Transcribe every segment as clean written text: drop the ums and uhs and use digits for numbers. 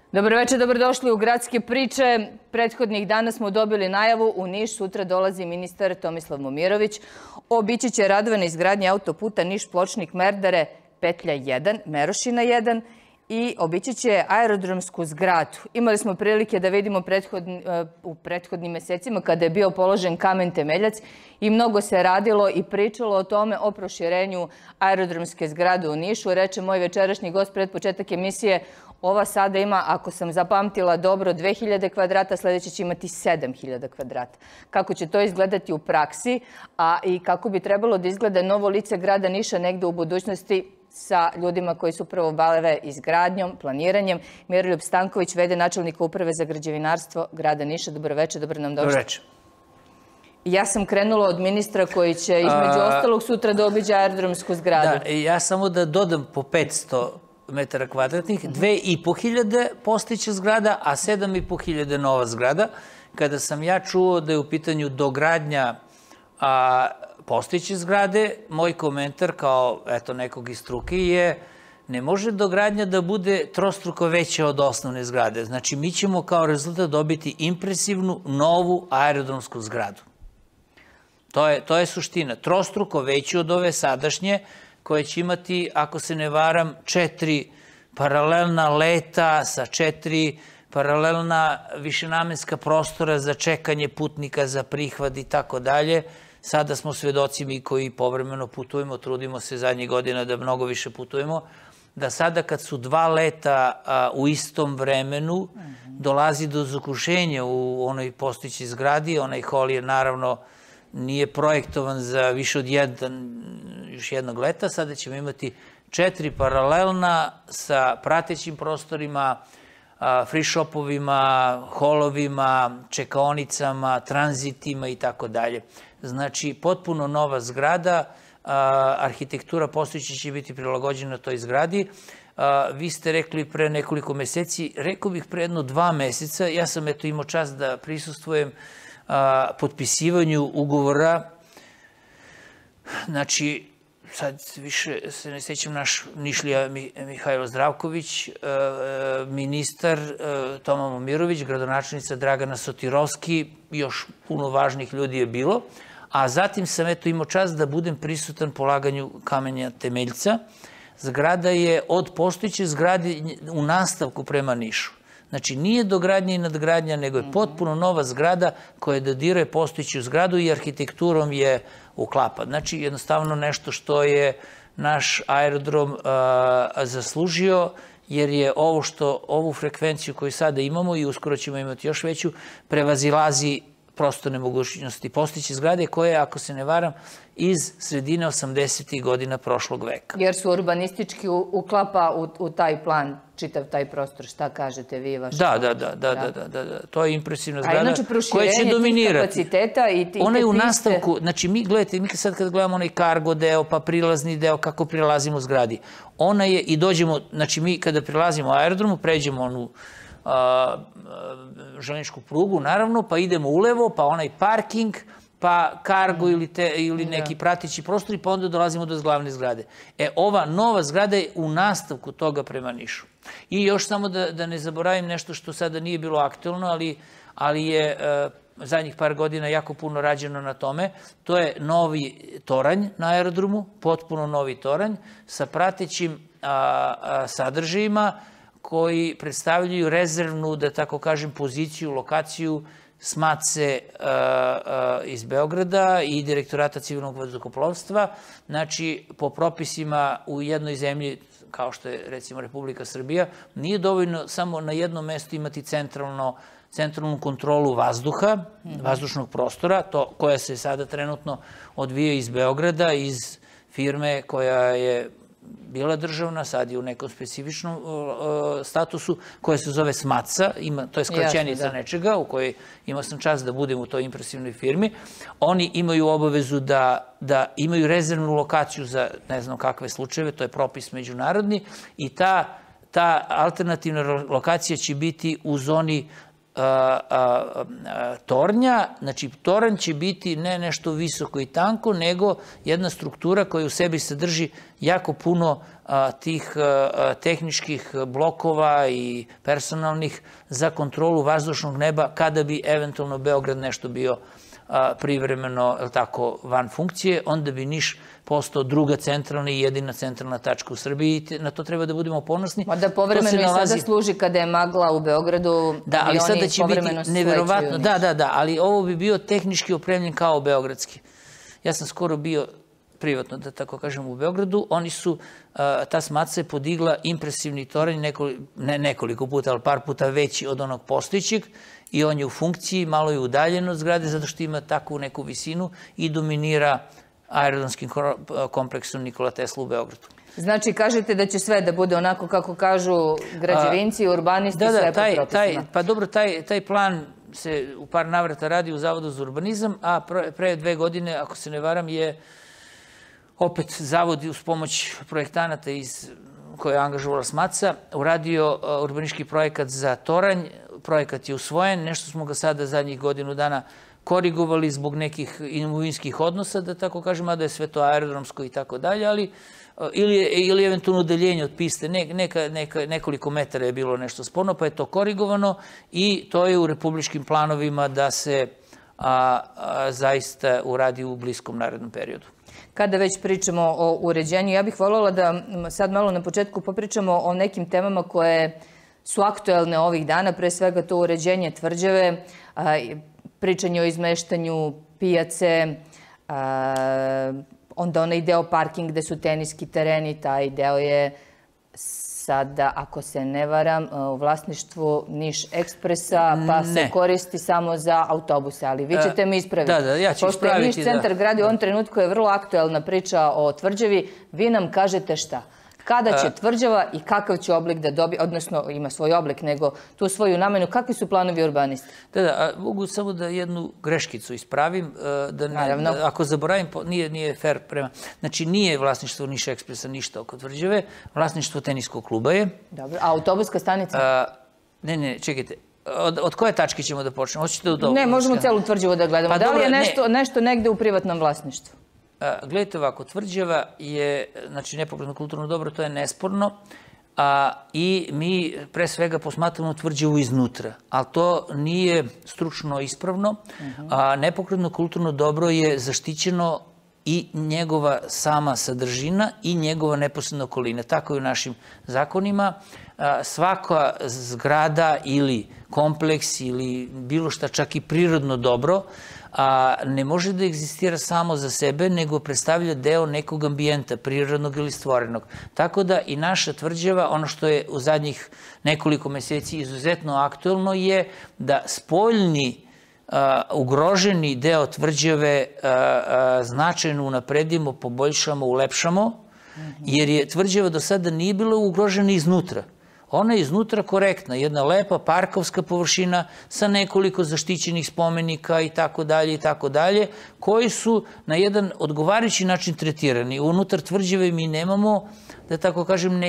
Dobro večer, dobrodošli u Gradske priče. Prethodnih dana smo dobili najavu u Niš. Sutra dolazi ministar Tomislav Momirović. Obići će radove na izgradnji autoputa Niš-Pločnik-Merdare, petlja 1, Merošina 1 i obići će aerodromsku zgradu. Imali smo prilike da vidimo u prethodnim mesecima kada je bio položen kamen temeljac i mnogo se radilo i pričalo o tome, o proširenju aerodromske zgrade u Nišu. Reče moj večerašnji gost pred početak emisije, ova sada ima, ako sam zapamtila dobro, 2000 kvadrata, sljedeće će imati 7000 kvadrata. Kako će to izgledati u praksi, a i kako bi trebalo da izgleda novo lice grada Niša negde u budućnosti sa ljudima koji su upravo bave izgradnjom, planiranjem. Miroljub Stanković, v.d. načelnika Uprave za građevinarstvo grada Niša. Dobro večer, dobro nam došli. Dobro večer. Ja sam krenula od ministra koji će između ostalog sutra da obiđe aerodromsku zgradu. Da, ja samo da dodam po 500 metara kvadratnih, 2500 postojeća zgrada, a 7500 nova zgrada. Kada sam ja čuo da je u pitanju dogradnja postojeće zgrade, moj komentar kao nekog iz struke je ne može dogradnja da bude trostruko veća od osnovne zgrade. Znači, mi ćemo kao rezultat dobiti impresivnu novu aerodromsku zgradu. To je suština. Trostruko veću od ove sadašnje, koje će imati, ako se ne varam, 4 paralelna leta sa 4 paralelna višenamenska prostora za čekanje putnika, za prihvat i tako dalje. Sada smo svedoci mi koji povremeno putujemo, trudimo se zadnjih godina da mnogo više putujemo, da sada kad su 2 leta u istom vremenu, dolazi do zakušenja u onoj postojećoj zgradi. Onaj hol je naravno nije projektovan za više od još jednog leta. Sada ćemo imati 4 paralelna sa pratećim prostorima, free shopovima, holovima, čekaonicama, tranzitima i tako dalje. Znači, potpuno nova zgrada, arhitektura postojeća će biti prilagođena toj zgradi. Vi ste rekli pre nekoliko meseci, rekao bih pre 2 meseca, ja sam imao čast da prisustvujem potpisivanju ugovora. Znači, sad više se ne sjećam, naš Nišlija Mihajlo Zdravković, ministar Toma Momirović, gradonačelnica Dragana Sotirovski, još puno važnih ljudi je bilo, a zatim sam imao čast da budem prisutan polaganju kamenja temeljca. Zgrada je od postojeće zgrade u nastavku prema Nišu. Znači, nije dogradnja i nadgradnja, nego je potpuno nova zgrada koja dodiruje postojeću zgradu i arhitekturom je uklapa. Znači, jednostavno nešto što je naš aerodrom zaslužio, jer je ovu frekvenciju koju sada imamo i uskoro ćemo imati još veću, prevazilazi prostorne mogućnosti postojeće zgrade koje, ako se ne varam, iz sredine 80. godina prošlog veka. Jer su urbanistički uklapa u taj plan, čitav taj prostor. Šta kažete vi? Da. To je impresivna zgrada koja će dominirati. A inače, proširenje tih kapaciteta i te ona je u nastavku, znači mi sad kad gledamo onaj kargo deo, pa prilazni deo, kako prilazimo zgradi. Ona je i dođemo, znači mi kada prilazimo aerodromu, pređemo onu železničku prugu, naravno, pa idemo ulevo, pa onaj parking, pa kargo ili neki prateći prostori, pa onda dolazimo do glavne zgrade. Ova nova zgrada je u nastavku toga prema Nišu. I još samo da ne zaboravim nešto što sada nije bilo aktuelno, ali je zadnjih par godina jako puno rađeno na tome. To je novi toranj na aerodromu, potpuno novi toranj, sa pratećim sadržajima koji predstavljaju rezervnu, da tako kažem, poziciju, lokaciju SMATSE iz Beograda i Direktorata civilnog vazduhoplovstva. Znači, po propisima u jednoj zemlji, kao što je recimo Republika Srbija, nije dovoljno samo na jednom mestu imati centralnu kontrolu vazduha, vazdušnog prostora, koja se sada trenutno odvija iz Beograda, iz firme koja je bila državna, sad je u nekom specifičnom statusu, koja se zove SMATSA, to je skraćenica nečega, u kojoj imao sam čast da budem u toj impresivnoj firmi. Oni imaju obavezu da imaju rezervnu lokaciju za ne znam kakve slučajeve, to je propis međunarodni, i ta alternativna lokacija će biti u zoni tornja, znači toranj će biti ne nešto visoko i tanko, nego jedna struktura koja u sebi sadrži jako puno tih tehničkih blokova i personalnih za kontrolu vazdušnog neba kada bi eventualno Beograd nešto bio privremeno van funkcije, onda bi Niš postao druga centralna i jedina centralna tačka u Srbiji i na to treba da budemo ponosni. Da povremeno i sada služi kada je magla u Beogradu. Da, ali sada će biti neverovatno. Da, ali ovo bi bio tehnički opremljen kao beogradski. Ja sam skoro bio privatno, da tako kažem, u Beogradu. Oni su, ta Smaca je podigla impresivni toranj ne nekoliko puta, ali par puta veći od onog postojićeg i on je u funkciji, malo je udaljen od zgrade zato što ima takvu neku visinu i dominira aerodromskim kompleksom Nikola Tesla u Beogradu. Znači, kažete da će sve da bude onako kako kažu građevinci, urbanisti, sve po propisima? Pa dobro, taj plan se u par navrata radi u Zavodu za urbanizam, a pre 2 godine, ako se ne varam, je opet Zavod uz pomoć projektanata koje je angažovala Smaca uradio urbanistički projekat za toranj. Projekat je usvojen, nešto smo ga sada zadnjih godinu dana korigovali zbog nekih imovinskih odnosa, da tako kažem, mada je sve to aerodromsko i tako dalje, ali ili eventualno udeljenje od piste, nekoliko metara je bilo nešto sporno, pa je to korigovano i to je u republičkim planovima da se zaista uradi u bliskom narednom periodu. Kada već pričamo o uređenju, ja bih voljela da sad malo na početku popričamo o nekim temama koje su aktuelne ovih dana, pre svega to uređenje tvrđave, pričanje o izmeštanju pijace, onda onaj deo parking gde su teniski tereni, taj deo je sada, ako se ne varam, u vlasništvu Niš Ekspresa, pa se koristi samo za autobuse, ali vi ćete me ispraviti. Da, ja ću ispraviti. Pošto je Niš centar gradi u ovom trenutku je vrlo aktuelna priča o tvrđavi, vi nam kažete šta? Kada će tvrđava i kakav će oblik da dobije, odnosno ima svoj oblik, nego tu svoju namenu, kakvi su planovi urbanista? Da, mogu samo da jednu greškicu ispravim, ako zaboravim, nije fair prema, znači nije vlasništvo Niš Ekspresa ništa oko tvrđave, vlasništvo teniskog kluba je. Dobro, a autobuska stanica? Ne, čekajte, od koje tačke ćemo da počnemo? Hoćete od ovo? Ne, možemo celu tvrđavu da gledamo. Da li je nešto negde u privatnom vlasništvu? Gledajte ovako, tvrđava je, znači, nepokretno kulturno dobro, to je nesporno i mi pre svega posmatramo tvrđavu iznutra, ali to nije stručno ispravno. Nepokretno kulturno dobro je zaštićeno i njegova sama sadržina i njegova neposredna okolina. Tako je u našim zakonima. Svaka zgrada ili kompleks ili bilo šta, čak i prirodno dobro, ne može da egzistira samo za sebe, nego predstavlja deo nekog ambijenta, prirodnog ili stvorenog. Tako da i naša tvrđava, ono što je u zadnjih nekoliko meseci izuzetno aktuelno je da spoljni ugroženi deo tvrđave značajno unapredimo, poboljšamo, ulepšamo, jer je tvrđava do sada nije bila ugrožena iznutra. Ona je iznutra korektna, jedna lepa parkovska površina sa nekoliko zaštićenih spomenika i tako dalje, koji su na jedan odgovarajući način tretirani. Unutar tvrđave mi nemamo, da tako kažem,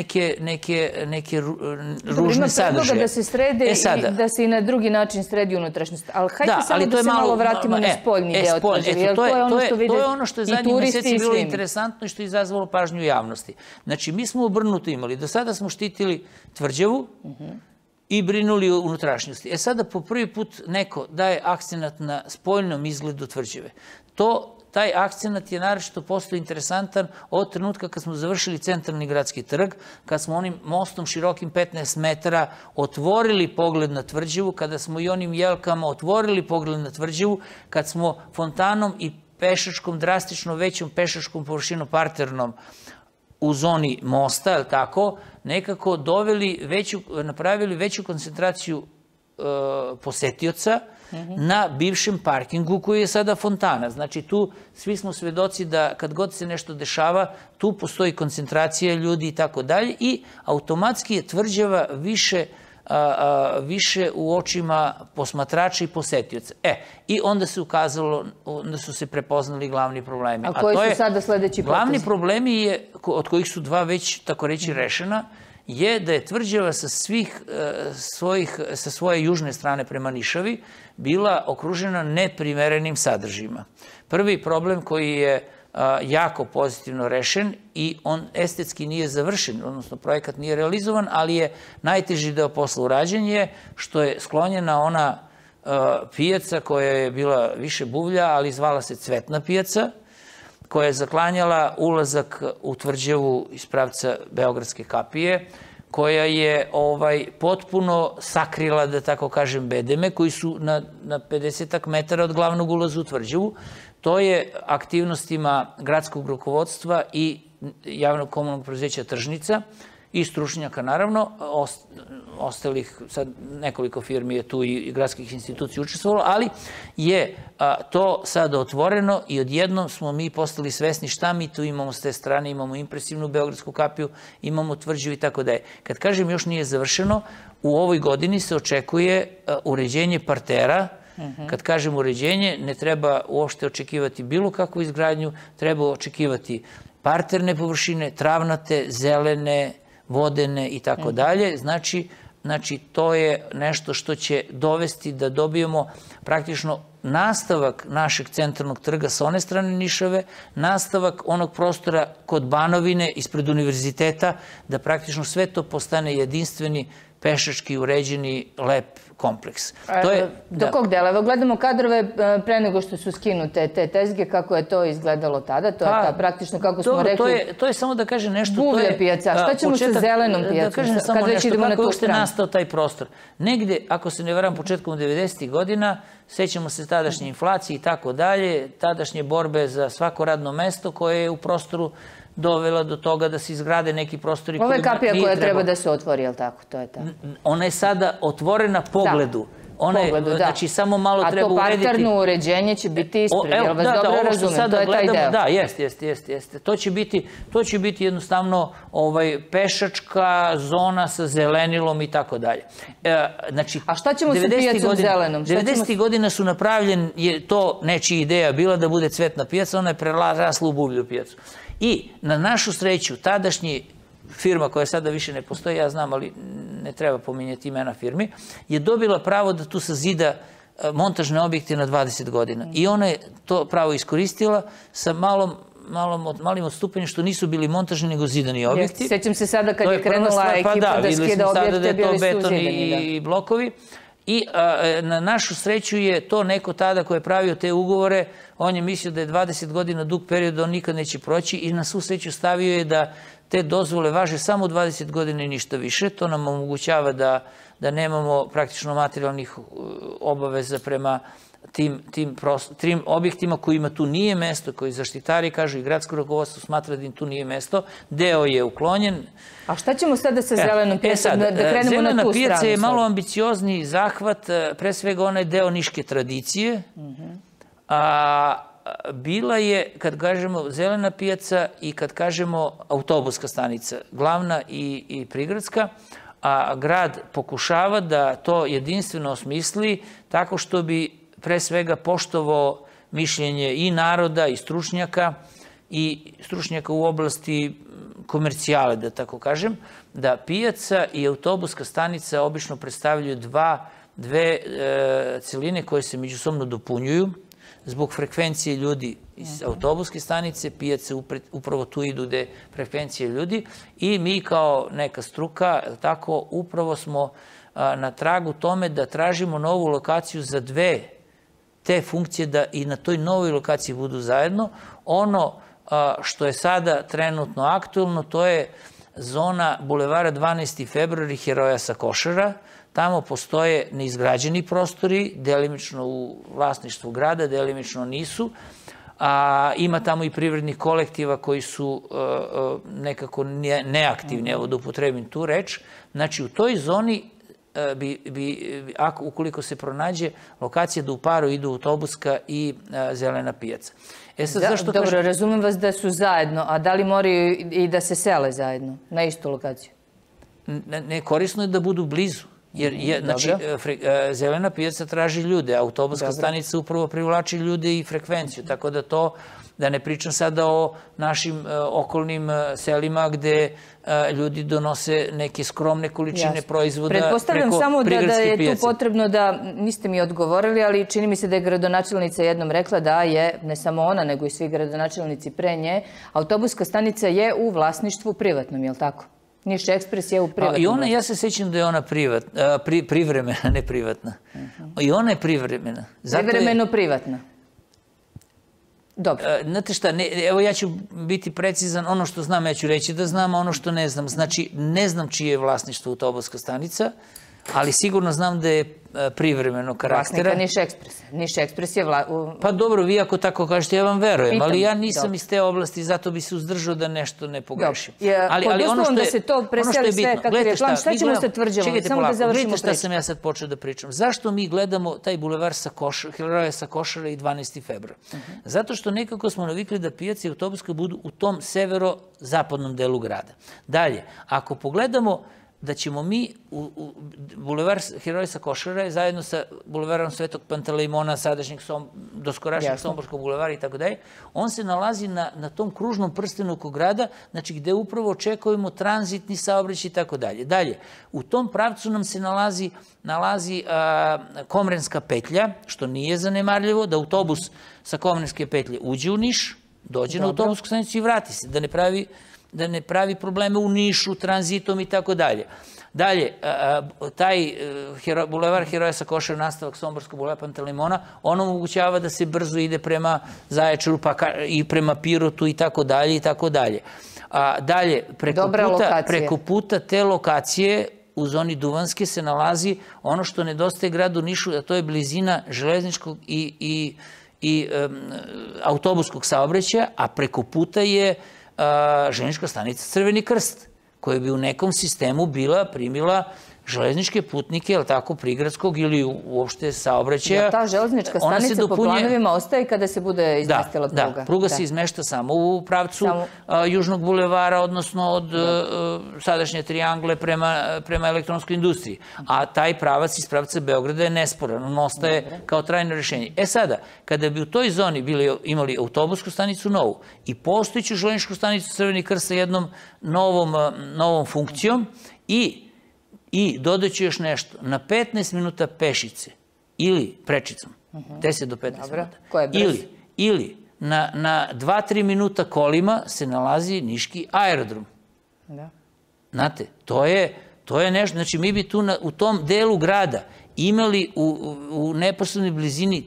neke ružne sadržaje. Ima predloga da se srede i da se i na drugi način sredi unutrašnjost. Ali hajde samo da se malo vratimo na spoljni deo tvrđave, jer to je ono što vide i turisti i svi. To je ono što je zadnjih meseci bilo interesantno i što je izazvalo pažnju javnosti. Znači, mi smo obrnuto imali. Do sada smo štitili tvrđavu i brinuli o unutrašnjosti. Sada po prvi put neko daje akcenat na spoljnom izgledu tvrđave. Taj akcenat je naročito postao interesantan od trenutka kad smo završili centralni gradski trg, kad smo onim mostom širokim 15 metara otvorili pogled na tvrđavu, kada smo i onim jelkama otvorili pogled na tvrđavu, kad smo fontanom i pešačkom, drastično većom pešačkom površinom parternom u zoni mosta, je li tako, nekako napravili veću koncentraciju posetioca na bivšem parkingu koji je sada fontana. Znači tu svi smo svedoci da kad god se nešto dešava, tu postoji koncentracija ljudi i tako dalje i automatski je tvrđava više u očima posmatrača i posetioca. I onda se ukazalo, onda su se prepoznali glavni problemi. A koji su sada sledeći potezi? Glavni problemi od kojih su 2 već, tako reći, rešena, je da je tvrđava sa svoje južne strane prema Nišavi bila okružena neprimerenim sadržajima. Prvi problem koji je jako pozitivno rešen i on estetski nije završen, odnosno projekat nije realizovan, ali je najteži deo posla urađen je što je sklonjena ona pijaca koja je bila više buvlja, ali zvala se Cvetna pijaca, koja je zaklanjala ulazak u tvrđavu iz pravca Beogradske kapije, koja je potpuno sakrila, da tako kažem, bedeme, koji su na 50 metara od glavnog ulaza u tvrđavu. To je aktivnostima gradskog rukovodstva i javnog komunalnog preduzeća Tržnica i stručnjaka, naravno, ostalih, sad nekoliko firmi je tu i gradskih institucija učestvovalo, ali je to sada otvoreno i odjednom smo mi postali svesni šta mi tu imamo s te strane, imamo impresivnu Beogradsku kapiju, imamo tvrđavu i tako da je. Kad kažem još nije završeno, u ovoj godini se očekuje uređenje partera. Kad kažem uređenje, ne treba uopšte očekivati bilo kakvu izgradnju, treba očekivati parterne površine, travnate, zelene, vodene i tako dalje. Znači, to je nešto što će dovesti da dobijemo praktično nastavak našeg centralnog trga sa one strane Nišave, nastavak onog prostora kod Banovine, ispred univerziteta, da praktično sve to postane jedinstveni, pešački, uređeni, lep kompleks. Do kog dela? Evo gledamo kadrove pre nego što su skinute te tezge, kako je to izgledalo tada, to je praktično, kako smo rekli, to je samo da kažem nešto, buvlja pijaca. Šta ćemo sa zelenom pijacom? Da kažem samo nešto, kako je uopšte nastao taj prostor. Negde, ako se ne varam, početkom 90. godina, sećamo se tadašnje inflacije i tako dalje, tadašnje borbe za svako radno mesto koje je u prostoru dovela do toga da se izgrade neki prostori. Ovo je kapija koja treba da se otvori, je li tako? To je tako. Ona je sada otvorena pogledu. Znači, samo malo treba urediti. A to parterno uređenje će biti ispred, jel vas dobro razumem? To je taj deo. Da, jeste. To će biti jednostavno pešačka zona sa zelenilom i tako dalje. A šta ćemo sa pijacom zelenom? 90. godina su napravljen, je to nečija ideja bila da bude Cvetna pijaca, ona je prerasla u buvlju pijacu. I na našu sreću, tadašnji firma koja sada više ne postoji, ja znam, ali ne treba pominjati imena firmi, je dobila pravo da tu sazida montažne objekte na 20 godina. I ona je to pravo iskoristila sa malim odstupanjem što nisu bili montažni nego zidani objekti. Sećam se sada kad je krenula ekipa da skida objekte, bili su zidani. I blokovi. I na našu sreću je to neko tada ko je pravio te ugovore, on je mislio da je 20 godina dug period, da on nikad neće proći i na svu sreću stavio je da te dozvole važe samo 20 godina i ništa više. To nam omogućava da nemamo praktično materijalnih obaveza prema tim objektima kojima tu nije mesto, koji zaštitari kažu i gradsko rukovodstvo smatra da im tu nije mesto. Deo je uklonjen. A šta ćemo sada sa zelenom pijacom? Da krenemo na tu stranu. Zelena pijaca je malo ambiciozni zahvat, pre svega ona je deo niške tradicije. Bila je, kad kažemo zelena pijaca i kad kažemo autobuska stanica, glavna i prigradska, a grad pokušava da to jedinstveno osmisli tako što bi pre svega poštovao mišljenje i naroda i stručnjaka u oblasti komercijale, da tako kažem, da pijaca i autobuska stanica obično predstavljaju dve celine koje se međusobno dopunjuju. Zbog frekvencije ljudi iz autobuske stanice, pijace upravo tu idu gde je frekvencija ljudi i mi kao neka struka, tako upravo smo na tragu tome da tražimo novu lokaciju za dve te funkcije da i na toj novoj lokaciji budu zajedno. Ono što je sada trenutno aktuelno, to je zona bulevara 12. februar i Heroja sa Košara. Tamo postoje neizgrađeni prostori, delimično u vlasništvu grada, delimično nisu. Ima tamo i privrednih kolektiva koji su nekako neaktivni, evo da upotrebim tu reč. Znači, u toj zoni ukoliko se pronađe lokacija da u paru idu autobuska i zelena pijaca. Dobro, razumem vas da su zajedno, a da li moraju i da se sele zajedno na istu lokaciju? Ne, korisno je da budu blizu. Jer, znači, zelena pijaca traži ljude, autobuska stanica upravo privlači ljude i frekvenciju, tako da to, da ne pričam sada o našim okolnim selima gde ljudi donose neke skromne količine proizvoda preko prigradske pijace. Pretpostavljam samo da je tu potrebno da, niste mi odgovorili, ali čini mi se da je gradonačelnica jednom rekla da je, ne samo ona, nego i svi gradonačelnici pre nje, autobuska stanica je u vlasništvu privatnom, je li tako? Niš Ekspres je u privatnom. I ona, ja se sećam da je ona privremena, ne privatna. I ona je privremena. Privremeno privatna. Dobro. Znate šta, evo ja ću biti precizan, ono što znam ja ću reći da znam, a ono što ne znam. Znači, ne znam čije je vlasništvo autobuska stanica, ali sigurno znam da je privremeno karaktera. Vlasnika Niš Ekspres. Niš Ekspres je Pa dobro, vi ako tako kažete, ja vam verujem, ali ja nisam iz te oblasti, zato bi se uzdržao da nešto ne pogrešim. Pod uslovom da se to preseli sve kako je plan, šta ćemo sa Tvrđavom? Samo da završimo priču. Gledajte šta sam ja sad počeo da pričam. Zašto mi gledamo taj bulevar Heroja sa Košare i 12. februar? Zato što nekako smo navikli da pijace i autobuska budu u tom severo-zapadnom delu grada. Dalje, ako pogledamo da ćemo mi u bulevar Heroja sa Košare zajedno sa bulevarom Svetog Pantelejmona, sadašnjeg doskorašnjeg Somborskog bulevara i tako dalje, on se nalazi na tom kružnom prstenu oko grada, znači gde upravo očekujemo tranzitni saobraćaj i tako dalje. Dalje, u tom pravcu nam se nalazi Komrenska petlja, što nije zanemarljivo, da autobus sa Komrenske petlje uđe u Niš, dođe na autobusku stanicu i vrati se, da ne pravi probleme u Nišu, tranzitom i tako dalje. Dalje, taj bulevar Heroja sa Košare, nastavak Somborskog bulevara Pantelejmona, on omogućava da se brzo ide prema Zaječaru i prema Pirotu i tako dalje i tako dalje. Dalje, preko puta te lokacije u zoni Duvanske se nalazi ono što nedostaje gradu Nišu, a to je blizina železničkog i autobuskog saobraćaja, a preko puta je železnička stanica Crveni krst, koja bi u nekom sistemu primila železničke putnike, je li tako, prigradskog ili uopšte saobraćaja. Ta železnička stanica po planovima ostaje kada se bude izmestila pruga. Da, pruga se izmešta samo u pravcu Južnog bulevara, odnosno od sadašnje trijangle prema elektronskoj industriji. A taj pravac iz pravca Beograda je nesporan, on ostaje kao trajno rešenje. Sada, kada bi u toj zoni imali autobusku stanicu novu i postojiću železničku stanicu Crveni krst sa jednom novom funkcijom i dodaću još nešto, na 15 minuta pešice ili prečicom, 10 do 15 minuta, ili na 2-3 minuta kolima se nalazi Niški aerodrom. Znate, to je nešto, znači mi bi tu u tom delu grada imali u neposrednoj blizini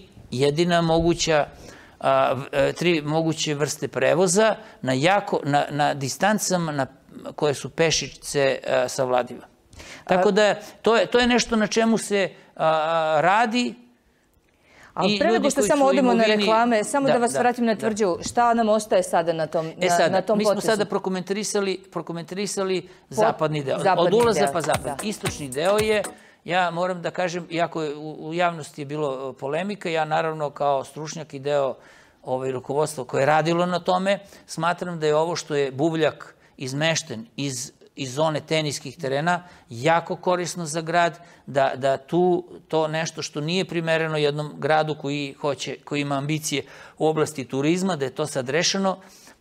tri moguće vrste prevoza na distancama koje su pešice savladive. Tako da to je nešto na čemu se radi. Ali pre nego što samo odemo na reklame, samo da vas vratim na Tvrđavu, šta nam ostaje sada na tom potezu? Mi smo sada prokomentarisali zapadni deo. Od ulaza pa zapad. Istočni deo je, ja moram da kažem, iako u javnosti je bilo polemika, ja naravno kao stručnjak i deo rukovodstva koje je radilo na tome, smatram da je ovo što je buvljak izmešten iz zone teniskih terena jako korisno za grad, da to nešto što nije primereno jednom gradu koji ima ambicije u oblasti turizma, da je to sad rešeno.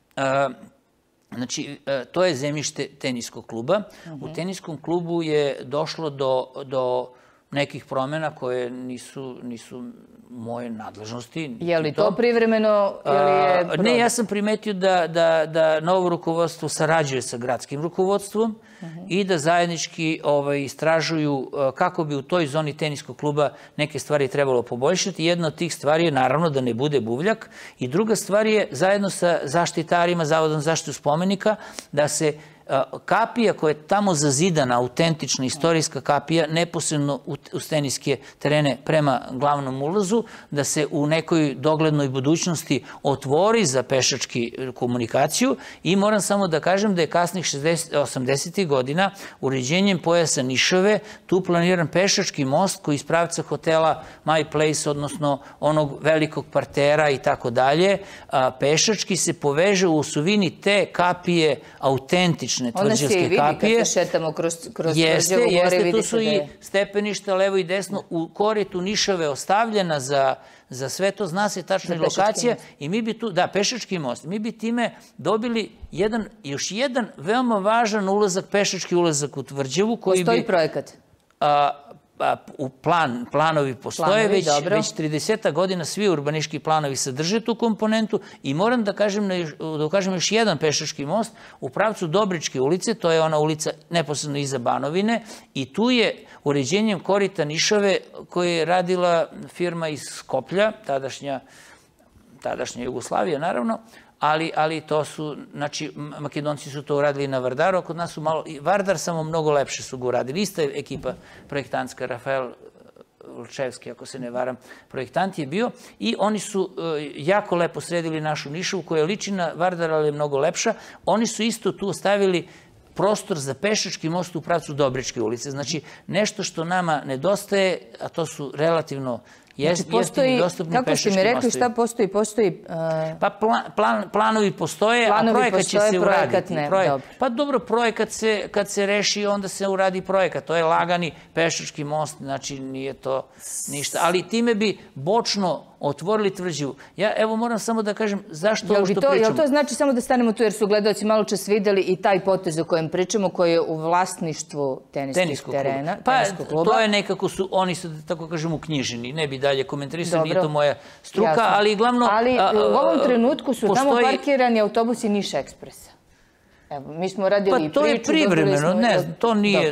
Znači, to je zemljište teniskog kluba. U teniskom klubu je došlo do nekih promjena koje nisu moje nadležnosti. Je li to privremeno ili je... Ne, ja sam primetio da novo rukovodstvo sarađuje sa gradskim rukovodstvom i da zajednički istražuju kako bi u toj zoni teniskog kluba neke stvari trebalo poboljšati. Jedna od tih stvari je naravno da ne bude buvljak i druga stvar je zajedno sa zaštitarima, Zavodom za zaštitu spomenika, da se kapija koja je tamo zazidana, autentična istorijska kapija, neposredno uz teniske terene prema glavnom ulazu, da se u nekoj doglednoj budućnosti otvori za pešački komunikaciju i moram samo da kažem da je kasnih 80. godina uređenjem pojasa Nišave tu planiran pešački most koji iz pravca hotela My Place, odnosno onog velikog partera i tako dalje, pešački se poveže u osovini te kapije autentične klasične tvrđavske kapije. Ona se i vidi kad se šetamo kroz tvrđavu gore, Jeste, tu su i stepeništa levo i desno. U koritu Nišave ostavljena za sve to, zna se tačna lokacija. I mi bi tu, da, pešački most, mi bi time dobili još jedan veoma važan ulazak, pešački ulazak u tvrđavu koji bi... Postoji projekat? Planovi postoje, već 30 godina svi urbanistički planovi sadrže tu komponentu i moram da kažem još jedan pešački most u pravcu Dobričke ulice, to je ona ulica neposredno iza Banovine i tu je uređenjem korita Nišave koje je radila firma iz Skoplja, tadašnja Jugoslavija naravno, ali to su, znači, Makedonci su to uradili na Vardaru, a kod nas su malo, Vardar samo mnogo lepše su ga uradili. Ista je ekipa projektantska, Rafael Lčevski, ako se ne varam, projektant je bio i oni su jako lepo sredili našu Nišavu, koja liči na Vardar, ali je mnogo lepša. Oni su isto tu ostavili prostor za pešački most u pravcu Dobričke ulice. Znači, nešto što nama nedostaje, a to su relativno jeftini i dostupni pešački mostovi. Kako ste mi rekli šta postoji? Pa planovi postoje, a projekat će se uraditi. Pa dobro, projekat kad se reši, onda se uradi projekat. To je lagani pešački most, znači nije to ništa. Ali time bi bočno otvorili tvrđavu. Ja evo moram samo da kažem zašto ovo što pričamo. Jel to znači samo da stanemo tu jer su gledaoci malo čas videli i taj potez o kojem pričamo koji je u vlasništvu teniskog terena, teniskog kluba? To je nekako su, oni su da tako kažem uknjiženi, ne bi dalje komentarisali, nije to moja struka, ali glavno... Ali u ovom trenutku su tamo parkirani autobusi Niš Ekspresa. Evo, mi smo radili i priču... Pa to je privremeno, ne, to nije,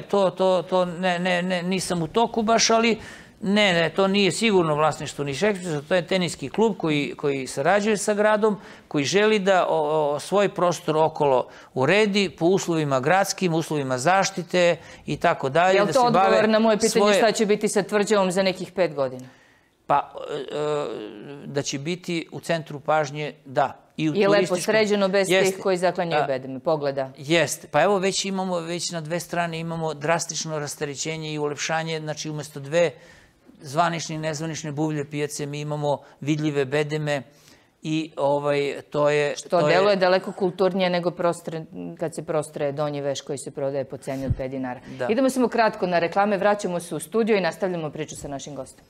nisam u toku baš, ali... Ne, to nije sigurno vlasništvo Niš Ekspresa, to je teniski klub koji sarađuje sa gradom, koji želi da svoj prostor okolo uredi po uslovima gradskim, uslovima zaštite i tako dalje. Je li to odgovor na moje pitanje šta će biti sa tvrđavom za nekih 5 godina? Pa, da će biti u centru pažnje, da. I lepo sređeno bez tih koji zaklanjaju bedeme, pogleda. Jeste. Pa evo već imamo, već na dve strane imamo drastično rasterećenje i ulepšanje, znači umjesto dve zvanične i nezvanične buvlje pijace, mi imamo vidljive bedeme i to je... Što deluje daleko kulturnije nego kad se prostre donji veš koji se prodaje po ceni od 5 dinara. Idemo samo kratko na reklame, vraćamo se u studio i nastavljamo priču sa našim gostom.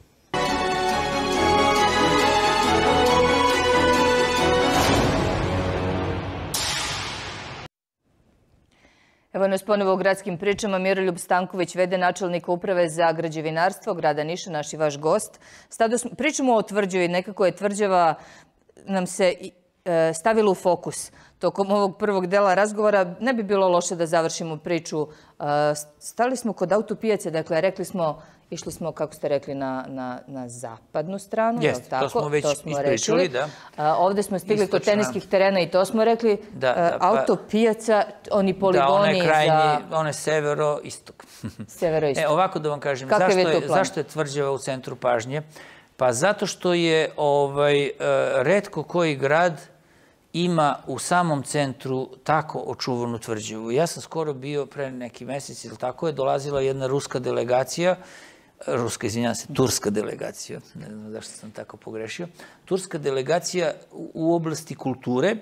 Evo nas ponovo u gradskim pričama. Miroljub Stanković, v.d. načelnika uprave za građevinarstvo grada Niša, naš i vaš gost. Pričamo o tvrđavi, nekako je tvrđava nam se stavila u fokus. Tokom ovog prvog dela razgovora ne bi bilo loše da završimo priču. Stali smo kod autopijace, dakle, rekli smo, išli smo, kako ste rekli, na zapadnu stranu. Jeste, to smo već ispričali, da. Ovde smo stigli kod teniskih terena i to smo rekli. Autopijaca, oni poligoni za... Da, one severo-istok. Severo-istok. Ovako da vam kažem, zašto je tvrđava u centru pažnje? Pa zato što je retko koji grad ima u samom centru tako očuvanu tvrđavu. Ja sam skoro bio pre neki mesec, ili tako je, dolazila jedna ruska delegacija, turska delegacija, ne znam zašto sam tako pogrešio, turska delegacija u oblasti kulture,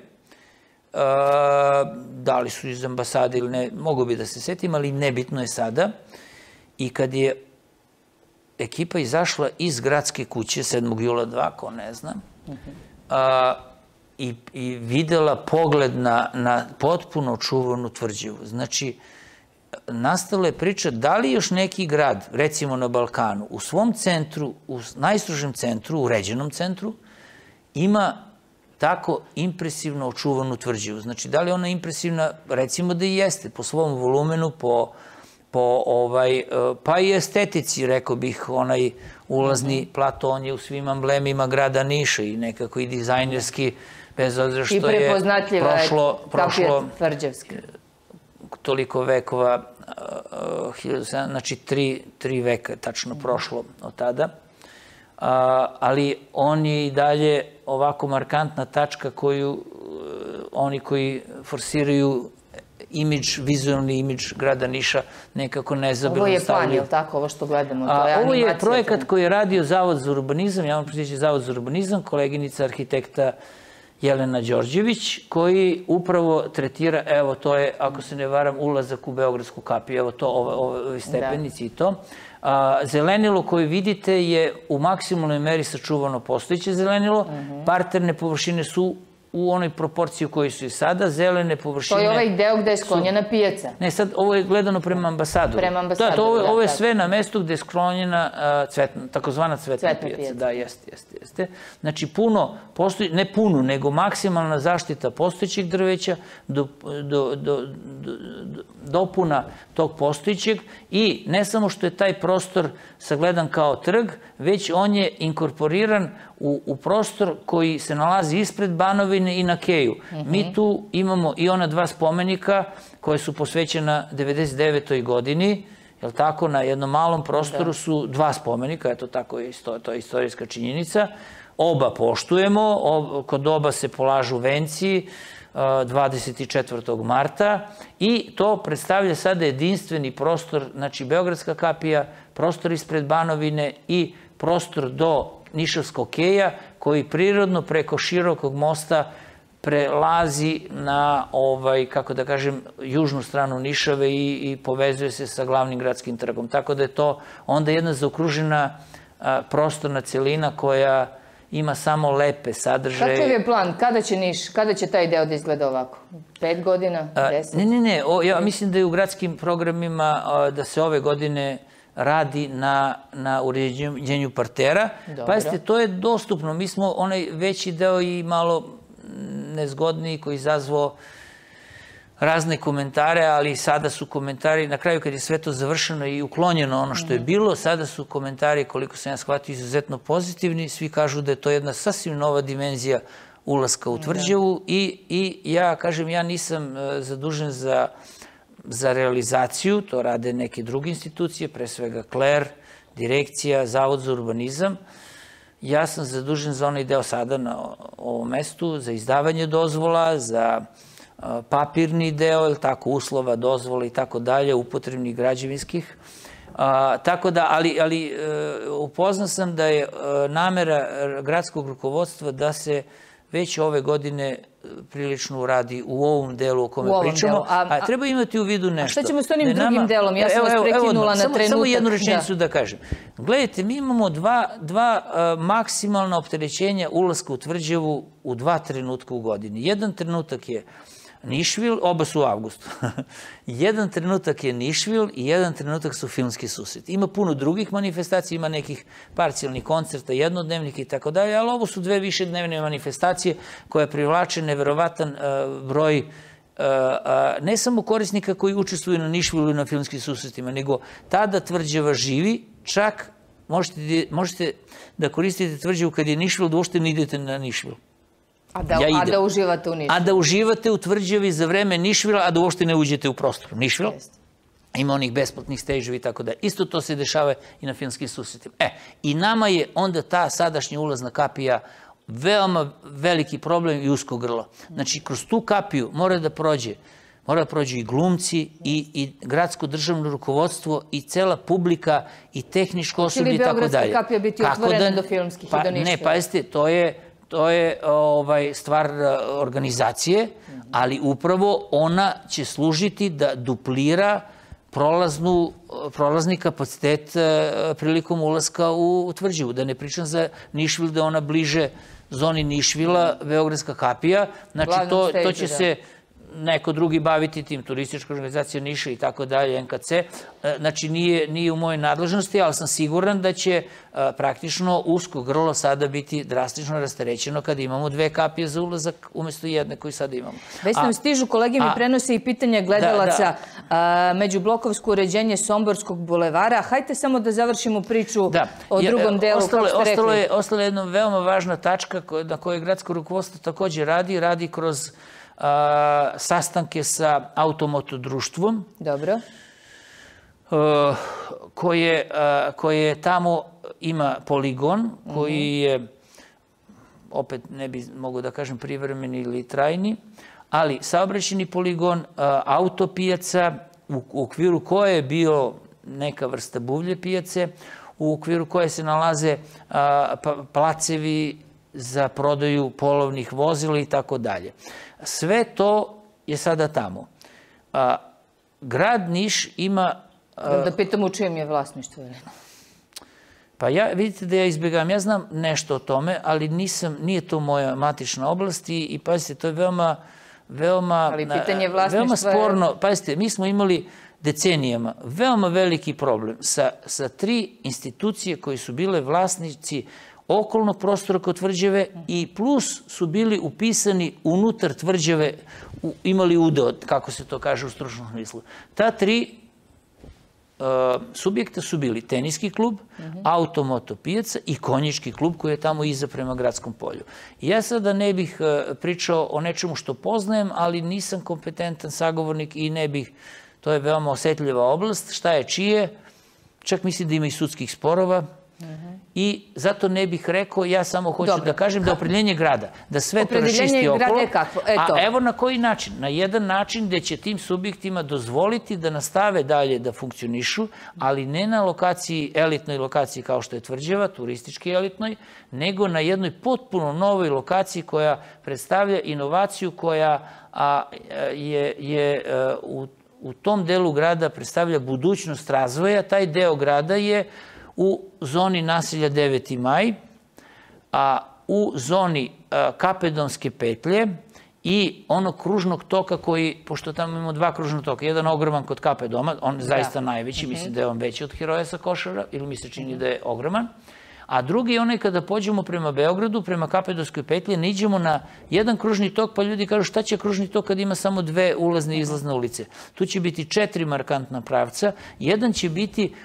da li su iz ambasade ili ne, mogu bi da se setim, ali nebitno je sada. I kad je ekipa izašla iz gradske kuće 7. jula 2, ko ne znam, i videla pogled na potpuno čuvanu tvrđavu. Znači, nastala je priča da li još neki grad, recimo na Balkanu, u svom centru, u najstrožem centru, uređenom centru, ima tako impresivno očuvanu tvrđavu. Znači, da li ona impresivna, recimo da i jeste, po svom volumenu, pa i estetici, rekao bih, onaj ulazni plato, on je u svim amblemima grada Niša i nekako i dizajnerski, bez obzira što je prošlo toliko vekova, znači 3 veka tačno prošlo od tada, ali on je i dalje ovako markantna tačka koju oni koji forsiraju vizualni imidž grada Niša nekako nezabilno stavljaju. Ovo je plan, je li tako, ovo što gledamo? Ovo je projekat koji je radio Zavod za urbanizam, javno preduzeće Zavod za urbanizam, koleginica arhitekta Jelena Đorđević, koji upravo tretira, evo to je, ako se ne varam, ulazak u Beogradsku kapiju, evo to, ove stepenici i to. Zelenilo koje vidite je u maksimalnoj meri sačuvano postojeće zelenilo, parterne površine su u onoj proporciji u kojoj su i sada, zelene površine... To je ovaj deo gde je sklonjena pijaca. Ne, sad ovo je gledano prema ambasadoru. Prema ambasadoru, da. Ovo je sve na mestu gde je sklonjena takozvana cvetna pijaca. Da, jeste. Znači, ne puno, nego maksimalna zaštita postojećeg drveća, dopuna tog postojećeg i ne samo što je taj prostor sagledan kao trg, već on je inkorporiran u prostor koji se nalazi ispred Banovine i na Keju. Mi tu imamo i ona dva spomenika koje su posvećena 99. godini, jel tako, na jednom malom prostoru su dva spomenika, eto tako je, to je istorijska činjenica. Oba poštujemo, kod oba se polažu venci 24. marta i to predstavlja sada jedinstveni prostor, znači Beogradska kapija, prostor ispred Banovine i prostor do Nišavskog keja, koji prirodno preko širokog mosta prelazi na, kako da kažem, južnu stranu Nišave i povezuje se sa glavnim gradskim trgom. Tako da je to onda jedna zaokružena prostorna celina koja ima samo lepe sadržaje. Kakav je plan? Kada će Niš, kada će taj deo da izgleda ovako? 5 godina? 10? Ne. Ja mislim da je u gradskim programima da se ove godine radi na uređenju partera. Pazite, to je dostupno. Mi smo onaj veći deo i malo nezgodniji koji izazvao razne komentare, ali sada su komentari, na kraju kad je sve to završeno i uklonjeno ono što je bilo, sada su komentari, koliko sam ja shvatio, izuzetno pozitivni. Svi kažu da je to jedna sasvim nova dimenzija ulaska u Tvrđavu i ja kažem, ja nisam zadužen za realizaciju, to rade neke druge institucije, pre svega KLER, direkcija, Zavod za urbanizam. Ja sam zadužen za onaj deo sada na ovom mestu, za izdavanje dozvola, za papirni deo, uslova, dozvola i tako dalje, upotrebnih građevinskih. Tako da, ali upoznao sam da je namera gradskog rukovodstva da se već ove godine prilično uradi u ovom delu o kome pričamo. A treba imati u vidu nešto. A šta ćemo s onim drugim delom? Ja sam vas prekinula na trenutak. Samo jednu rečenicu da kažem. Gledajte, mi imamo dva maksimalna opterećenja ulaska u Tvrđavu u 2 trenutka u godini. Jedan trenutak je Nišvil, oba su u avgustu. Jedan trenutak je Nišvil i jedan trenutak su filmski susreti. Ima puno drugih manifestacija, ima nekih parcijalnih koncerta, jednodnevnika i tako dalje, ali ovo su 2 višednevne manifestacije koje privlače neverovatan broj ne samo korisnika koji učestvuju na Nišvilu i na filmskim susretima, nego tada Tvrđava živi, čak možete da koristite Tvrđavu kad je Nišvil, da uopšte ne idete na Nišvil. A da uživate u Nišvilu. A da uživate u Tvrđavi za vreme Nišvila, a da uopšte ne uđete u prostor Nišvil. Ima onih besplatnih steževa i tako da. Isto to se dešava i na filmskim susretima. I nama je onda ta sadašnja ulazna kapija veoma veliki problem i usko grlo. Znači, kroz tu kapiju mora da prođu i glumci, i gradsko državno rukovodstvo, i cela publika, i tehničko osoblje i tako dalje. Će li Beogradska kapija biti otvorena do filmskih i do Nišvila? Ne, pazite, to je stvar organizacije, ali upravo ona će služiti da duplira prolazni kapacitet prilikom ulaska u Tvrđavu. Da ne pričam za Nišvil, da je ona bliže zoni Nišvila, Beogradska kapija. Znači, to će se neko drugi baviti tim, turistička organizacija Niša i tako dalje, NKC. Znači, nije u mojoj nadležnosti, ali sam siguran da će praktično usko grlo sada biti drastično rasterećeno kada imamo 2 kapije za ulazak umesto jedne koju sada imamo. Već nam stižu, kolege mi prenose i pitanja gledalaca međublokovsko uređenje Somborskog bulevara. Hajde samo da završimo priču o drugom delu, kako ste rekli. Ostala je jedna veoma važna tačka na kojoj gradsko rukovodstvo takođe radi kroz sastanke sa Automoto društvom. Dobro. Koje tamo ima poligon, koji je, opet ne bi mogu da kažem privremeni ili trajni, ali saobraćajni poligon, autopijaca, u okviru koje je bio neka vrsta buvlje pijace, u okviru koje se nalaze placevi za prodaju polovnih vozila i tako dalje. Sve to je sada tamo. Grad Niš ima... Da pitam u čijem je vlasništvo? Pa vidite da ja izbjegavam. Ja znam nešto o tome, ali nije to moja matična oblast i pazite, to je veoma sporno. Pazite, mi smo imali decenijama veoma veliki problem sa 3 institucije koje su bile vlasnici okolnog prostora kod tvrđave i plus su bili upisani unutar tvrđave, imali udeo, kako se to kaže u stručnom smislu. Ta 3 subjekta su bili teniski klub, automoto pijaca i konjički klub koji je tamo iza prema Gradskom polju. Ja sada ne bih pričao o nečemu što poznajem, ali nisam kompetentan sagovornik i ne bih, to je veoma osetljiva oblast, šta je čije, čak mislim da ima i sudskih sporova, i zato ne bih rekao, ja samo hoću da kažem da je opredeljenje grada, da sve to rašisti okolo, a evo na koji način? Na jedan način gde će tim subjektima dozvoliti da nastave dalje da funkcionišu, ali ne na lokaciji, elitnoj lokaciji kao što je Tvrđava, turistički elitnoj, nego na jednoj potpuno novoj lokaciji koja predstavlja inovaciju koja je u tom delu grada predstavlja budućnost razvoja. Taj deo grada je u zoni naselja 9. maj, a u zoni Kapedonske petlje i onog kružnog toka koji, pošto tamo imamo 2 kružnog toka, jedan ogroman kod Kapedoma, on je zaista najveći, mislim da je on veći od Heroja sa Košara, ili mi se čini da je ogroman, a drugi je onaj kada pođemo prema Beogradu, prema Kapedonskoj petlje, ne iđemo na jedan kružni tok, pa ljudi kažu šta će kružni tok kad ima samo 2 ulazne i izlazne ulice. Tu će biti 4 markantna pravca, jedan će biti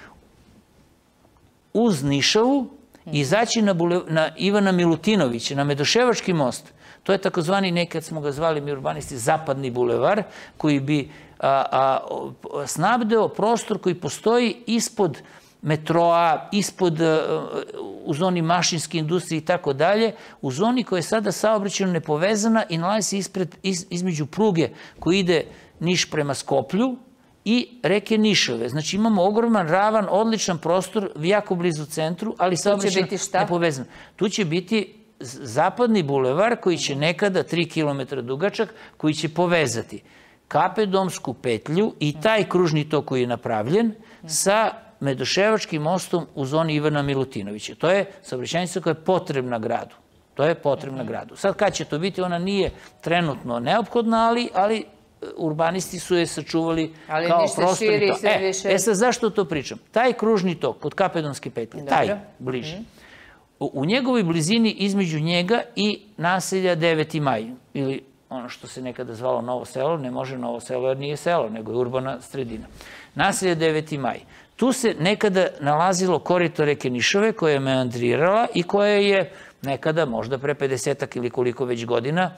uz Nišavu i izaći na Ivana Milutinovića, na Medoševački most. To je takozvani, nekad smo ga zvali mi urbanisti, zapadni bulevar, koji bi snabdeo prostor koji postoji ispod metroa, u zoni mašinske industrije i tako dalje, u zoni koja je sada saobraćajno nepovezana i nalazi se između pruge koji ide Niš prema Skoplju i reke Nišave. Znači imamo ogroman, ravan, odličan prostor, jako blizu centru, ali saobraćajno nepovezan. Tu će biti zapadni bulevar koji će nekada 3 km dugačak, koji će povezati Kapedomsku petlju i taj kružni tok koji je napravljen sa Medoševačkim mostom u zoni Ivana Milutinovića. To je saobraćajnica koja je potrebna gradu. To je potrebna gradu. Sad kad će to biti, ona nije trenutno neophodna, ali urbanisti su je sačuvali kao prostor. Sad zašto to pričam? Taj kružni tok kod Kapedonske petlje, taj bliže, u njegovoj blizini između njega i naselja 9. maj, ili ono što se nekada zvalo Novo selo, ne može Novo selo jer nije selo, nego je urbana sredina. Naselja 9. maj. Tu se nekada nalazilo korito reke Nišave koja je meandrirala i koja je nekada, možda pre 50-ak ili koliko već godina,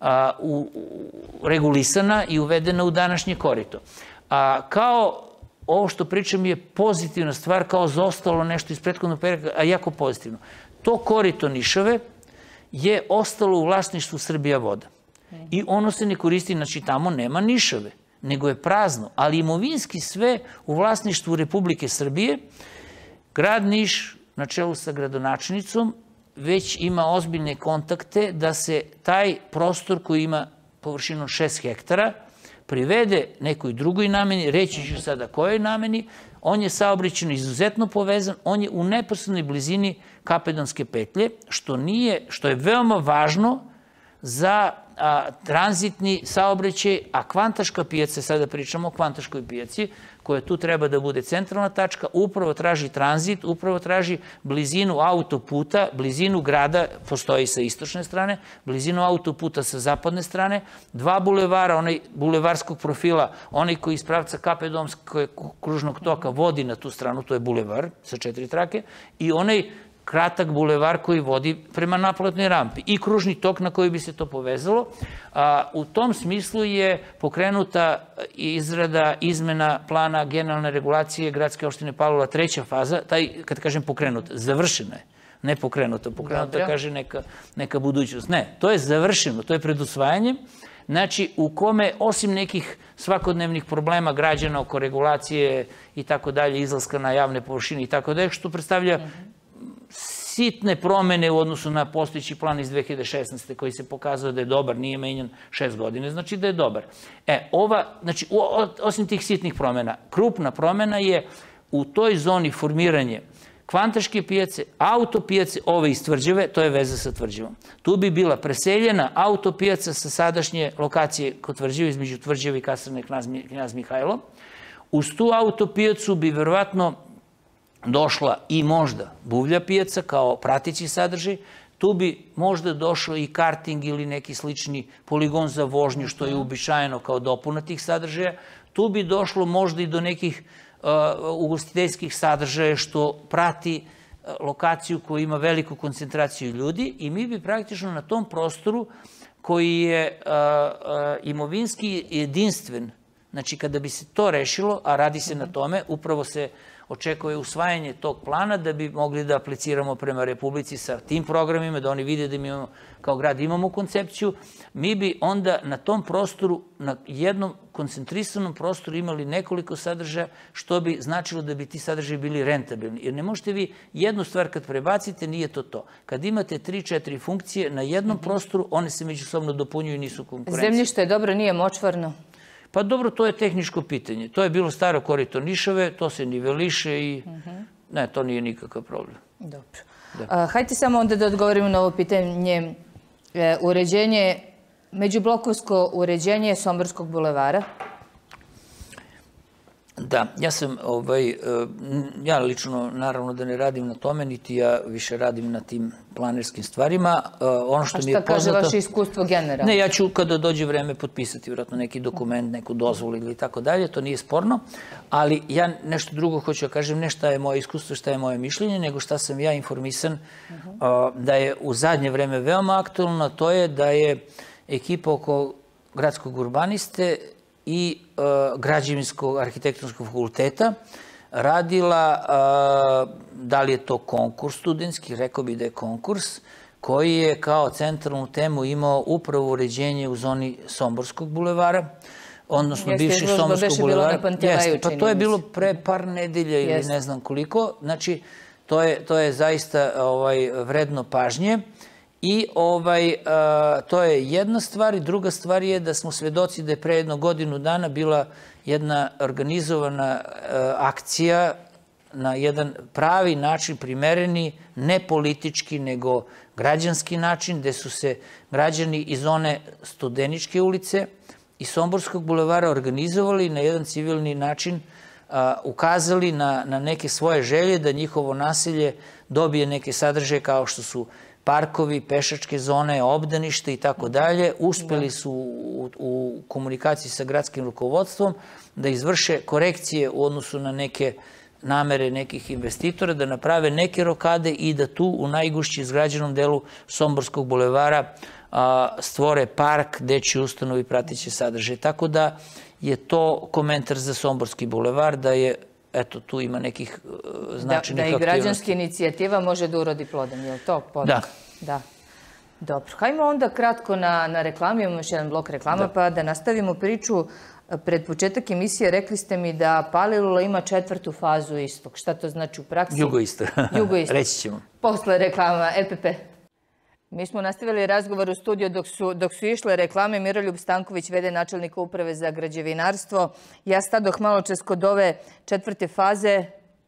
regulisana i uvedena u današnje korito. Kao ovo što pričam je pozitivna stvar, kao zaostalo nešto iz prethodnog perioda, a jako pozitivno. To korito Nišave je ostalo u vlasništvu Srbija voda. I ono se ne koristi, znači tamo nema Nišave, nego je prazno, ali imovinski sve u vlasništvu Republike Srbije. Grad Niš, na čelu sa gradonačelnicom, već ima ozbiljne kontakte da se taj prostor koji ima površinu 6 hektara privede nekoj drugoj nameni, reći ću sada kojoj nameni, on je saobraćajno izuzetno povezan, on je u neposrednoj blizini Kapedonske petlje, što je veoma važno za tranzitni saobraćaj, a Kvantaška pijaca, sada pričamo o Kvantaškoj pijaci, koja tu treba da bude centralna tačka, upravo traži tranzit, upravo traži blizinu autoputa, blizinu grada, postoji sa istočne strane, blizinu autoputa sa zapadne strane, 2 bulevara, onaj bulevarskog profila, onaj koji iz pravca Kapedomskog kružnog toka vodi na tu stranu, to je bulevar sa 4 trake, i onaj kratak bulevar koji vodi prema naplatnoj rampi i kružni tok na koji bi se to povezalo. U tom smislu je pokrenuta izrada izmena plana generalne regulacije gradske opštine Palilula, 3. faza, kad kažem pokrenuta, završena je, ne pokrenuta, pokrenuta kaže neka budućnost. Ne, to je završeno, to je pred usvajanjem, znači u kome osim nekih svakodnevnih problema građana oko regulacije i tako dalje, izlaska na javne površine i tako dalje, što predstavlja sitne promene u odnosu na postojeći plan iz 2016. koji se pokazao da je dobar, nije menjan 6 godine, znači da je dobar. Znači, osim tih sitnih promena, krupna promena je u toj zoni formiranje Kvantaške pijace, autopijace, ove iz Tvrđave, to je veza sa Tvrđavom. Tu bi bila preseljena autopijaca sa sadašnje lokacije kod Tvrđave, između Tvrđave i kasarne Knjaz Mihajlo. Uz tu autopijacu bi verovatno došla i možda Buvlja pijaca kao pratići sadržaj. Tu bi možda došao i karting ili neki slični poligon za vožnju, što je uobičajeno kao dopuna tih sadržaja. Tu bi došlo možda i do nekih ugostiteljskih sadržaja što prati lokaciju koja ima veliku koncentraciju ljudi i mi bi praktično na tom prostoru koji je imovinski jedinstven, znači kada bi se to rešilo, a radi se na tome, upravo se očekuje usvajanje tog plana da bi mogli da apliciramo prema Republici sa tim programima, da oni vide da mi kao grad imamo koncepciju, mi bi onda na tom prostoru, na jednom koncentrisanom prostoru imali nekoliko sadržaja, što bi značilo da bi ti sadržaji bili rentabilni. Jer ne možete vi jednu stvar kad prebacite, nije to to. Kad imate 3-4 funkcije na jednom prostoru, one se međusobno dopunjuju i nisu konkurencije. Zemljište je dobro, nije močvarno? Pa dobro, to je tehničko pitanje. To je bilo staro korito Nišave, to se niveliše i ne, to nije nikakav problem. Dobro. Hajde samo onda da odgovorimo na ovo pitanje. Uređenje, međublokovsko uređenje Somborskog bulevara. Da, ja lično naravno da ne radim na tome, niti ja više radim na tim planerskim stvarima. A šta kaže vaše iskustvo generalno? Ne, ja ću kada dođe vreme potpisati vjerojatno neki dokument, neku dozvolu ili tako dalje, to nije sporno, ali ja nešto drugo hoću da kažem, ne šta je moje iskustvo, šta je moje mišljenje, nego šta sam ja informisan da je u zadnje vreme veoma aktualno, to je da je ekipa oko gradskog urbaniste i građevinskog arhitektonskog fakulteta radila, da li je to konkurs studentski, rekao bi da je konkurs, koji je kao centralnu temu imao upravo uređenje u zoni Somborskog bulevara, odnosno bivših Somborskog bulevara. Jeste, pa to je bilo pre par nedelja ili ne znam koliko. Znači, to je zaista vredno pažnje. I to je jedna stvar i druga stvar je da smo svedoci da je pre jedno godinu dana bila jedna organizovana akcija na jedan pravi način, primereni, ne politički, nego građanski način, gde su se građani iz one Studeničke ulice i Somborskog bulevara organizovali na jedan civilni način, ukazali na neke svoje želje da njihovo naselje dobije neke sadržaje kao što su parkovi, pešačke zone, obdanište i tako dalje. Uspeli su u komunikaciji sa gradskim rukovodstvom da izvrše korekcije u odnosu na neke namere nekih investitora, da naprave neke rokade i da tu u najgušće izgrađenom delu Somborskog bulevara stvore park, dečji ustanovi, prateće sadržaje. Tako da je to komentar za Somborski bulevar, da je eto, tu ima nekih značajnih aktivnosti. Da i građanska inicijativa može da urodi plodom, je li to poruka? Da. Dobro. Hajmo onda kratko na reklamu, imamo još jedan blok reklama, pa da nastavimo priču. Pred početak emisije rekli ste mi da Palilula ima 4. fazu istok. Šta to znači u praksi? Jugoistok. Reći ćemo. Posle reklama EPP. Mi smo nastavili razgovor u studiju dok su išle reklame. Miroljub Stanković, v.d. načelnika uprave za građevinarstvo. Ja stadoh malo čas kod ove 4. faze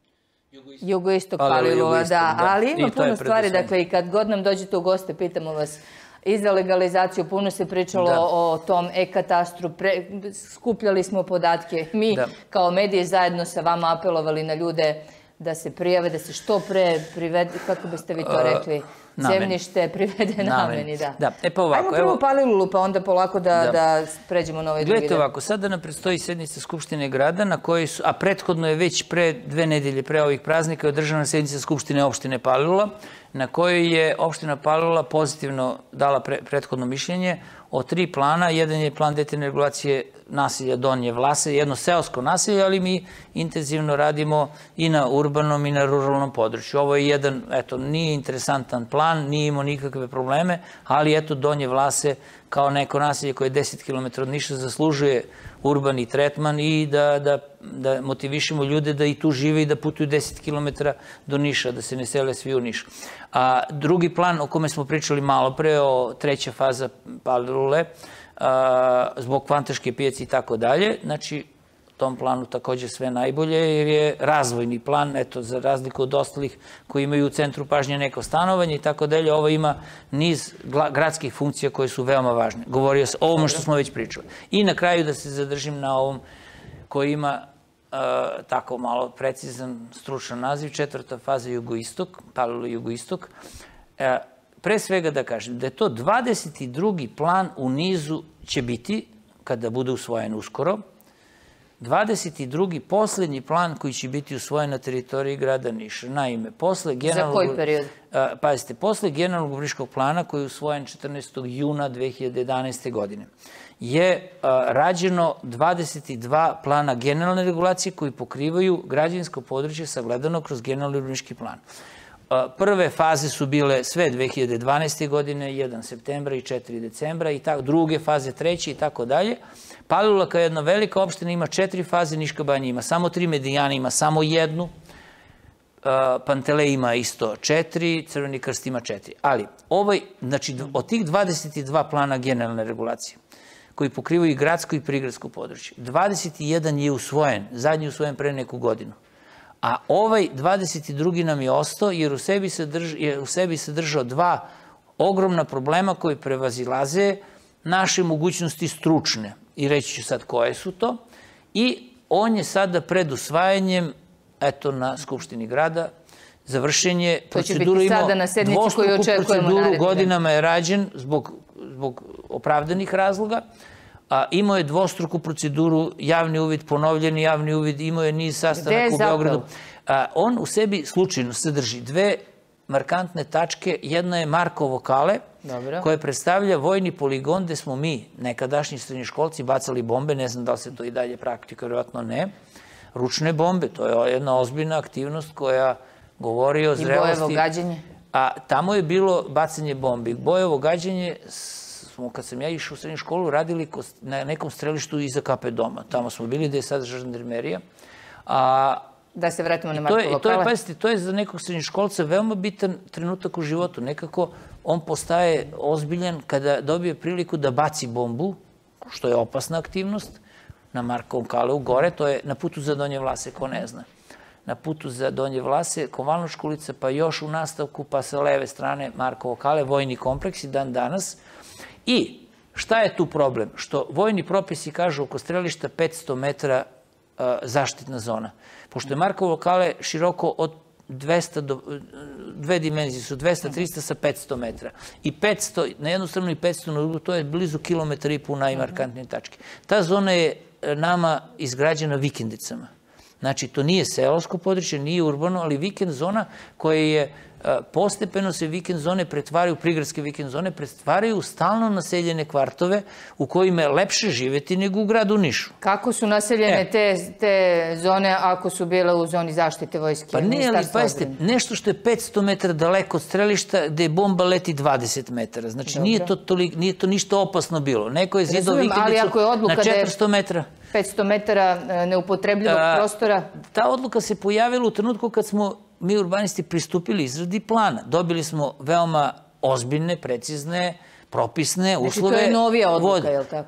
Jugoistok Palilula. Ali ima puno stvari. Dakle, i kad god nam dođete u goste, pitamo vas i za legalizaciju. Puno se pričalo o tom e-katastru. Skupljali smo podatke. Mi kao mediji zajedno sa vama apelovali na ljude da se prijave, da se što pre privede, kako biste vi to rekli, zemljište privede nameni. Da, pa ovako. Ajmo prvo Palilulu, pa onda polako da pređemo na ovaj drugi. Gledajte ovako, sada nam predstoji sednica Skupštine grada, na kojoj su, a prethodno je već pre 2 nedelje, pre ovih praznika, održana sednica Skupštine opštine Palilula, na kojoj je opština Palilula pozitivno dala prethodno mišljenje o 3 plana. Jedan je plan detaljne regulacije naselja Donje Vlase, jedno seosko naselje, ali mi intenzivno radimo i na urbanom i na ruralnom području. Ovo je jedan, eto, nije interesantan plan, nije imao nikakve probleme, ali eto, Donje Vlase kao neko naselje koje je 10 km od Niša zaslužuje urbani tretman i da motivišemo ljude da i tu žive i da putuju 10 km do Niša, da se ne sele svi u Niš. A drugi plan o kome smo pričali malo pre, o treća faza Palilule, zbog Kvantaške pijace i tako dalje, znači u tom planu takođe sve najbolje jer je razvojni plan, eto, za razliku od ostalih koji imaju u centru pažnje neko stanovanje i tako dalje, ovo ima niz gradskih funkcija koje su veoma važne. Govorio sam o ovom što smo već pričali. I na kraju da se zadržim na ovom koji ima tako malo precizan stručan naziv, četvrta faza jugoistok, Palilula jugoistok. Pre svega da kažem da je to 22. plan u nizu će biti, kada bude usvojen uskoro, 22. poslednji plan koji će biti usvojen na teritoriji grada Niša. Naime, posle generalnog... Za koji period? Pazite, posle generalnog urbanističkog plana koji je usvojen 14. juna 2011. godine je rađeno 22 plana generalne regulacije koji pokrivaju građevinsko područje sagledano kroz generalni urbanistički plan. Prve faze su bile sve 2012. godine, 1. septembra i 4. decembra, i druge faze, treće i tako dalje. Palilula kao jedna velika opština ima 4 faze, Niška banja ima samo 3, Medijana ima samo 1, Pantelej ima isto 4, Crveni krst ima 4. Ali, znači, od tih 22 plana generalne regulacije, koji pokrivaju i gradsko i prigradsko područje, 21 je usvojen, zadnji je usvojen pre neku godinu. A ovaj 22. nam je ostao jer u sebi sadržao 2 ogromna problema koji prevazilaze naše mogućnosti stručne. I reći ću sad koje su to. I on je sada pred usvajanjem, eto, na Skupštini grada, završen je proceduru, imao dvostruku proceduru, godinama je rađen zbog opravdanih razloga. Imao je dvostruku proceduru, javni uvid, ponovljeni javni uvid, imao je niz sastanaka u Beogradu. On u sebi slučajno sadrži 2 markantne tačke. Jedna je Markovo Kale, koja predstavlja vojni poligon gde smo mi, nekadašnji srednjoškolci, bacali bombe, ne znam da li se to i dalje praktika, vjerovatno ne, ručne bombe. To je jedna ozbiljna aktivnost koja govori o zrelosti. I bojevo gađanje? Tamo je bilo bacanje bombi. Bojevo gađanje smo, kad sam ja išao u srednju školu, radili na nekom strelištu iza kape doma. Tamo smo bili gde je sad žandarmerija. Da se vratimo na Markovo Kale. Pazite, to je za nekog srednjoškolca veoma bitan trenutak u životu. Nekako on postaje ozbiljan kada dobije priliku da baci bombu, što je opasna aktivnost, na Markovom Kaleu gore, to je na putu za Donje Vlase, ko ne zna. Na putu za Donje Vlase, Kovalnoška ulica, pa još u nastavku, pa sa leve strane Markovo Kale, vojni kompleks i dan danas. I šta je tu problem? Što vojni propisi kažu oko strelišta 500 metara zaštitna zona. Pošto je Markovo Kale široko od 200 do... Dve dimenzije su 200-300 sa 500 metara. I 500 na jednu stranu i 500 na drugu, to je blizu kilometra i po najmarkantnije tačke. Ta zona je nama izgrađena vikendicama. Znači, to nije seosko područje, nije urbano, ali vikend zona koja je postepeno se vikend zone pretvaraju, prigradske vikend zone pretvaraju u stalno naseljene kvartove u kojima je lepše živeti nego u gradu Nišu. Kako su naseljene te zone ako su bile u zoni zaštite vojske? Pa ne, ali pazite, nešto što je 500 metara daleko od strelišta gde bomba leti 20 metara. Znači, nije to ništa opasno bilo. Neko je zidao vikendicu na 400 metara. 500 metara neupotrebljivog prostora? Ta odluka se pojavila u trenutku kad smo mi urbanisti pristupili izradi plana. Dobili smo veoma ozbiljne, precizne, propisne uslove. Znači, to je novija odluka, je li tako?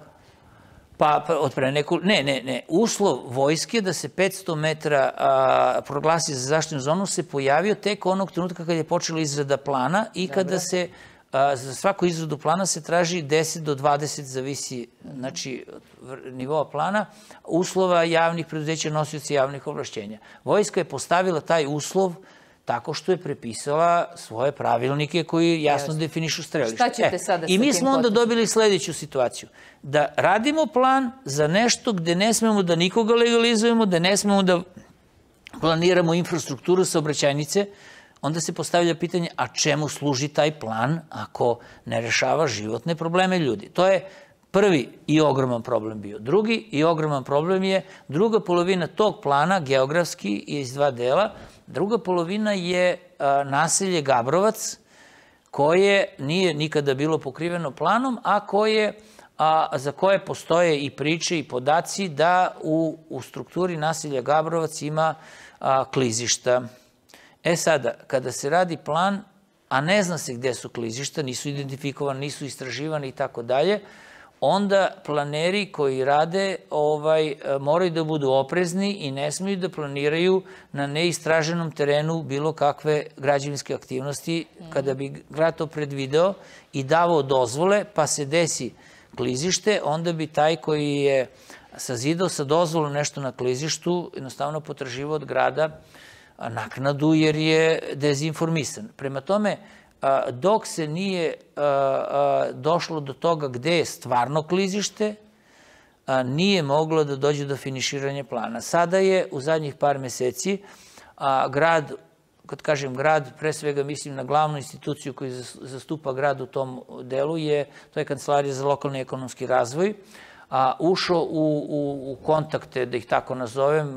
Pa, od pre neku... Ne. Uslov vojske da se 500 metara proglasi za zaštitnu zonu se pojavio tek onog trenutka kad je počela izrada plana i kada se za svaku izradu plana se traži 10 do 20, zavisi, znači, od nivoa plana, uslova javnih preduzeća, nosioci javnih ovlašćenja. Vojska je postavila taj uslov tako što je prepisala svoje pravilnike koji jasno definišu strelište. Šta ćete sada sa tim? I mi smo onda dobili sledeću situaciju. Da radimo plan za nešto gde ne smemo da nikoga legalizujemo, da ne smemo da planiramo infrastrukturu saobraćajnice, onda se postavlja pitanje, a čemu služi taj plan ako ne rešava životne probleme ljudi? To je prvi i ogroman problem bio. Drugi i ogroman problem je druga polovina tog plana, geografski, je iz dva dela. Druga polovina je naselje Gabrovac, koje nije nikada bilo pokriveno planom, a za koje postoje i priče i podaci da u strukturi naselja Gabrovac ima klizišta. Sada, kada se radi plan, a ne zna se gde su klizišta, nisu identifikovani, nisu istraživani i tako dalje, onda planeri koji rade moraju da budu oprezni i ne smiju da planiraju na neistraženom terenu bilo kakve građevinske aktivnosti. Kada bi grad to predvideo i davao dozvole, pa se desi klizište, onda bi taj koji je sazidao sa dozvolom nešto na klizištu jednostavno potraživao od grada naknadu jer je dezinformisan. Prema tome, dok se nije došlo do toga gde je stvarno klizište, nije moglo da dođe do finiširanja plana. Sada je u zadnjih par meseci grad, kad kažem grad, pre svega mislim na glavnu instituciju koju zastupa grad u tom delu, to je Kancelarija za lokalni ekonomski razvoj, ušao u kontakte, da ih tako nazovem,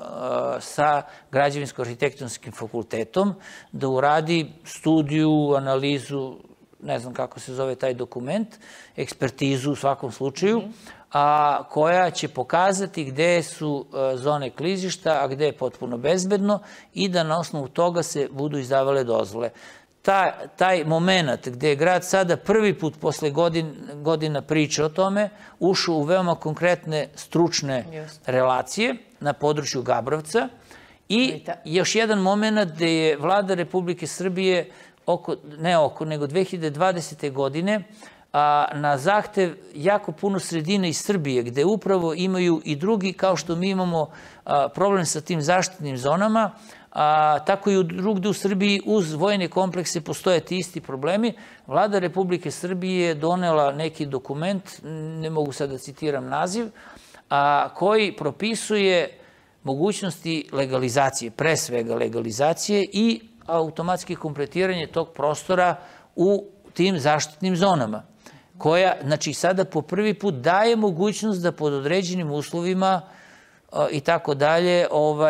sa Građevinsko-arhitektonskim fakultetom, da uradi studiju, analizu, ne znam kako se zove taj dokument, ekspertizu u svakom slučaju, koja će pokazati gde su zone klizišta, a gde je potpuno bezbedno i da na osnovu toga se budu izdavale dozvole. Taj moment gde je grad sada prvi put posle godina priče o tome ušao u veoma konkretne stručne relacije na području Gabrovca i još jedan moment gde je vlada Republike Srbije nego 2020. godine na zahtev jako puno sredina iz Srbije gde upravo imaju i drugi, kao što mi imamo problem sa tim zaštitnim zonama, tako i drugde u Srbiji uz vojne komplekse postoje ti isti problemi. Vlada Republike Srbije je donela neki dokument, ne mogu sad da citiram naziv, koji propisuje mogućnosti legalizacije, pre svega legalizacije i automatski kompletiranje tog prostora u tim zaštitnim zonama, koja, znači, sada po prvi put daje mogućnost da pod određenim uslovima i tako dalje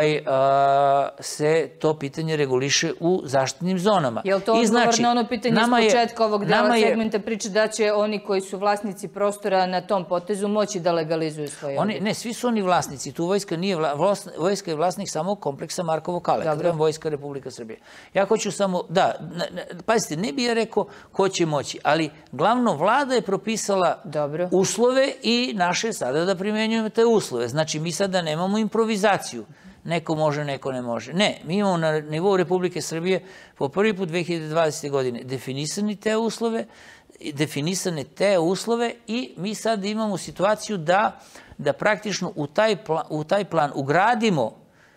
se to pitanje reguliše u zaštitnim zonama. Je li to odgovor na ono pitanje iz početka ovog dela segmenta priče da će oni koji su vlasnici prostora na tom potezu moći da legalizuju svoje objekte? Ne, svi su oni vlasnici. Tu vojska nije vojska je vlasnik samo kompleksa Markovo Kale, kada je Vojska Republika Srbije. Ja hoću samo, da, pazite, ne bih ja rekao ko će moći, ali glavno vlada je propisala uslove i naše sada da primenjujemo te uslove. Znači, mi sada nemamo improvizaciju. Neko može, neko ne može. Ne, mi imamo na nivou Republike Srbije po prvi put 2020. godine definisane te uslove i mi sad imamo situaciju da praktično u taj plan ugradimo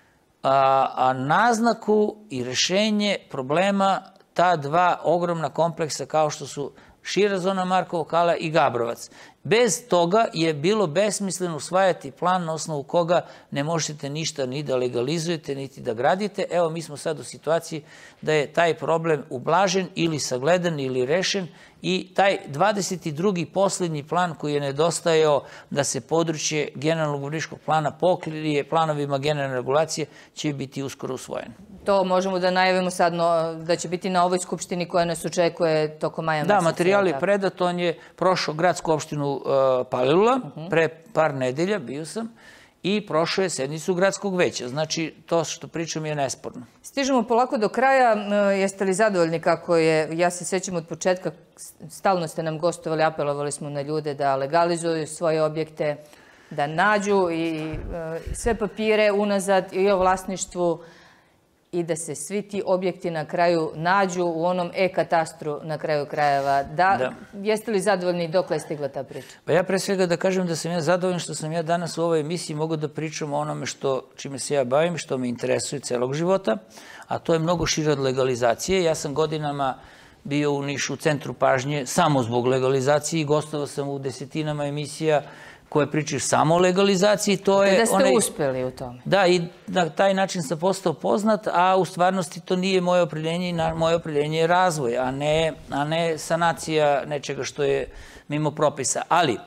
naznaku i rešenje problema ta dva ogromna kompleksa kao što su šira zona Markovo Kala i Gabrovac. Bez toga je bilo besmisleno usvajati plan na osnovu koga ne možete ništa ni da legalizujete, niti da gradite. Evo, mi smo sad u situaciji da je taj problem ublažen ili sagledan ili rešen i taj 22. poslednji plan koji je nedostajao da se područje generalnog urbanističkog plana pokrije planovima generalne regulacije će biti uskoro usvojen. To možemo da najavimo sad da će biti na ovoj skupštini koja nas očekuje tokom maja meseca. Da, materijal je predat, on je prošao gradsku opštinu Palilula, pre par nedelja bio sam i prošao je sednicu gradskog veća. Znači, to što pričam je nesporno. Stižemo polako do kraja. Jeste li zadovoljni kako je? Ja se sećam od početka, stalno ste nam gostovali, apelovali smo na ljude da legalizuju svoje objekte, da nađu i sve papire unazad i o vlasništvu i da se svi ti objekti na kraju nađu u onom e-katastru na kraju krajeva. Jeste li zadovoljni i dokle je stigla ta priča? Pa ja pre svega da kažem da sam ja zadovoljan što sam ja danas u ovoj emisiji mogu da pričam o onome čime se ja bavim, što me interesuje celog života, a to je mnogo šire od legalizacije. Ja sam godinama bio u Nišu u centru pažnje samo zbog legalizacije i gostovao sam u desetinama emisija koje pričaju samo o legalizaciji. Da ste uspeli u tome. Da, i na taj način sam postao poznat, a u stvarnosti to nije moje opredeljenje i moje opredeljenje je razvoj, a ne sanacija nečega što je mimo propisa. Ali,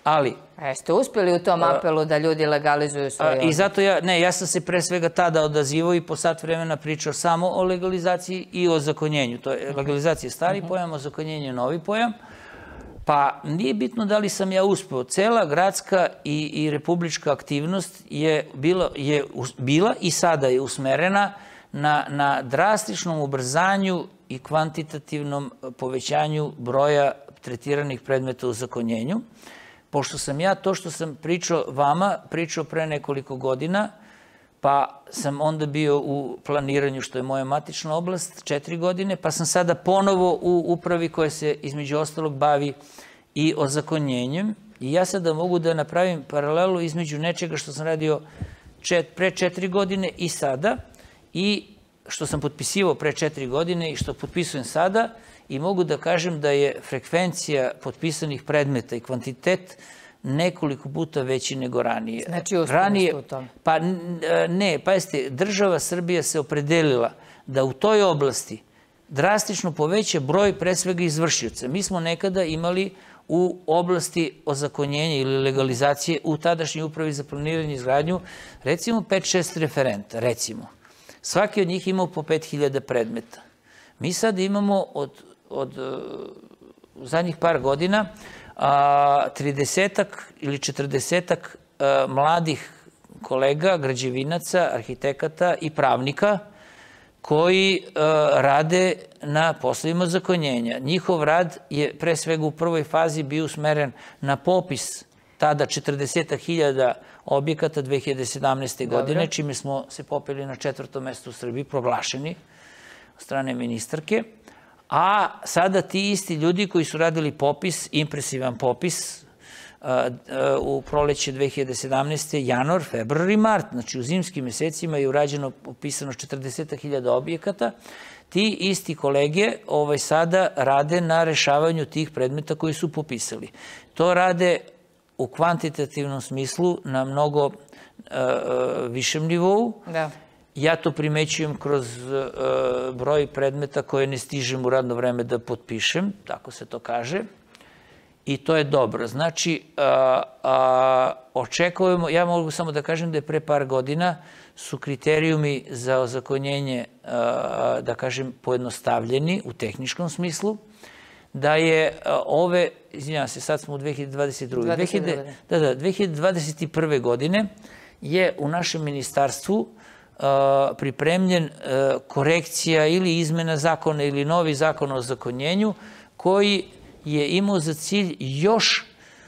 Ali... Jeste uspjeli u tom apelu da ljudi legalizuju svoje objekte? I zato ja sam se pre svega tada odazivao i po sat vremena pričao samo o legalizaciji i o ozakonjenju. Legalizacija je stari pojam, ozakonjenje je novi pojam. Pa nije bitno da li sam ja uspeo. Cela gradska i republička aktivnost je bila i sada je usmerena na drastičnom ubrzanju i kvantitativnom povećanju broja tretiranih predmeta u ozakonjenju. Pošto sam ja to što sam pričao vama, pričao pre nekoliko godina, pa sam onda bio u planiranju, što je moja matična oblast, 4 godine, pa sam sada ponovo u upravi koja se između ostalog bavi i ozakonjenjem. I ja sada mogu da napravim paralelu između nečega što sam radio pre 4 godine i sada, i što sam potpisivao pre 4 godine i što potpisujem sada, i mogu da kažem da je frekvencija potpisanih predmeta i kvantitet nekoliko puta veći nego ranije. Znači, uspjeli ste u tome? Pa ne, pazite, država Srbija se opredelila da u toj oblasti drastično poveća broj pre svega izvršioca. Mi smo nekada imali u oblasti ozakonjenja ili legalizacije u tadašnjoj upravi za planiranje i izgradnju recimo 5-6 referenta, recimo. Svaki od njih imao po 5000 predmeta. Mi sad imamo od zadnjih par godina 30 ili 40 mladih kolega, građevinaca, arhitekata i pravnika koji rade na poslovima ozakonjenja. Njihov rad je pre svega u prvoj fazi bio usmeren na popis tada 40.000 objekata 2017. godine, čime smo se popeli na 4. mesto u Srbiji, proglašeni od strane ministarke. A sada ti isti ljudi koji su radili popis, impresivan popis, u proleće 2017. januar, februar i mart, znači u zimskim mesecima je urađeno, popisano 40.000 objekata, ti isti kolege sada rade na rešavanju tih predmeta koji su popisali. To rade u kvantitativnom smislu na mnogo višem nivou. Ja to primećujem kroz broj predmeta koje ne stižem u radno vreme da potpišem, tako se to kaže, i to je dobro. Znači, očekujemo, ja mogu samo da kažem da je pre par godina su kriterijumi za ozakonjenje, da kažem, pojednostavljeni u tehničkom smislu, da je izvinjam se, sad smo u 2022. 2021. godine je u našem ministarstvu pripremljen korekcija ili izmena zakona ili novi zakon o ozakonjenju koji je imao za cilj još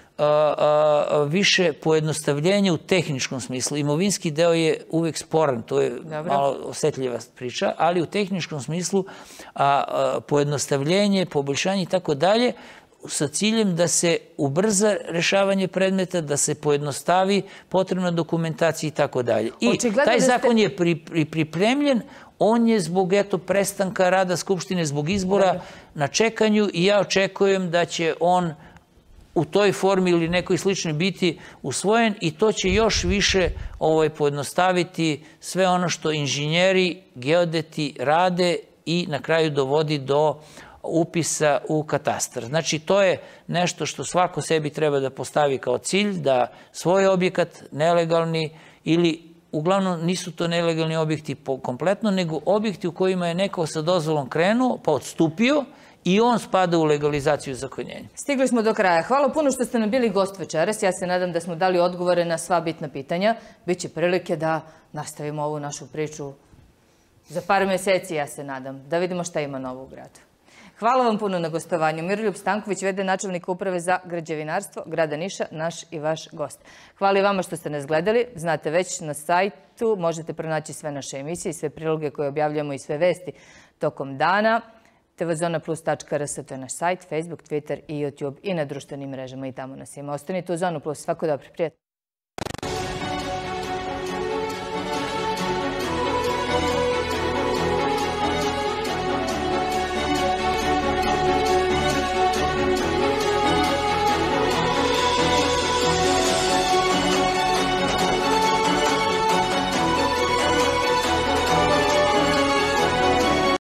više pojednostavljenja u tehničkom smislu. Imovinski deo je uvek sporan, to je malo osetljiva priča, ali u tehničkom smislu pojednostavljenje, poboljšanje i tako dalje, sa ciljem da se ubrza rešavanje predmeta, da se pojednostavi potrebna dokumentacija i tako dalje. I taj zakon je pripremljen, on je zbog prestanka rada Skupštine, zbog izbora na čekanju, i ja očekujem da će on u toj formi ili nekoj sličnoj biti usvojen, i to će još više pojednostaviti sve ono što inženjeri, geodeti rade i na kraju dovodi do upisa u katastar. Znači, to je nešto što svako sebi treba da postavi kao cilj, da svoj objekat, nelegalni, ili uglavnom nisu to nelegalni objekti kompletno, nego objekti u kojima je neko sa dozvolom krenuo, pa odstupio, i on spada u legalizaciju i ozakonjenje. Stigli smo do kraja. Hvala puno što ste nam bili gost večeras. Ja se nadam da smo dali odgovore na sva bitna pitanja. Biće prilike da nastavimo ovu našu priču za par meseci, ja se nadam, da vidimo šta ima novo u gradu. Hvala vam puno na gostovanju. Miroljub Stanković, v.d. načelnika Uprave za građevinarstvo grada Niša, naš i vaš gost. Hvala i vama što ste nas gledali. Znate, već na sajtu možete pronaći sve naše emisije, sve priloge koje objavljamo i sve vesti tokom dana. tvzonaplus.rs, to je naš sajt, Facebook, Twitter i YouTube, i na društvenim mrežama, i tamo nas ima. Ostanite u Zonu Plus. Svako dobro, prijatno.